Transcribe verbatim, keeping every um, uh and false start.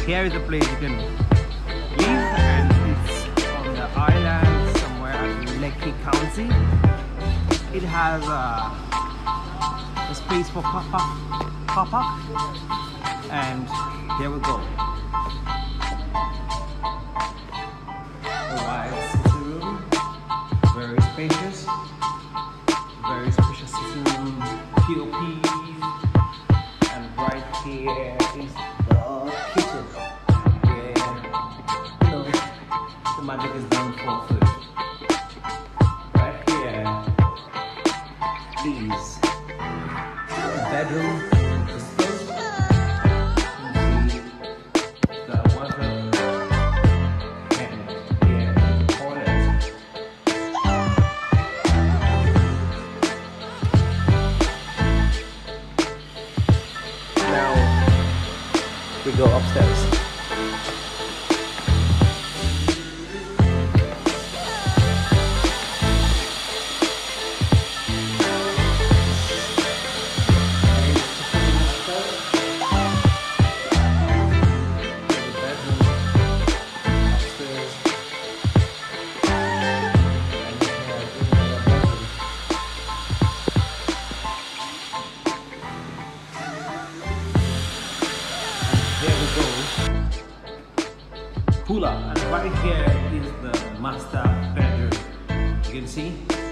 here is the place you can live, and it's on the island somewhere at Lekki County. It has uh, a space for pop-up, pop-up, and here we go. A wide sitting room, very spacious, very spacious sitting room, P O Ps, and right here is the kitchen, where you know the magic is done for food. Right here is the bedroom. We go upstairs. Cooler, and right here is the master bedroom. You can see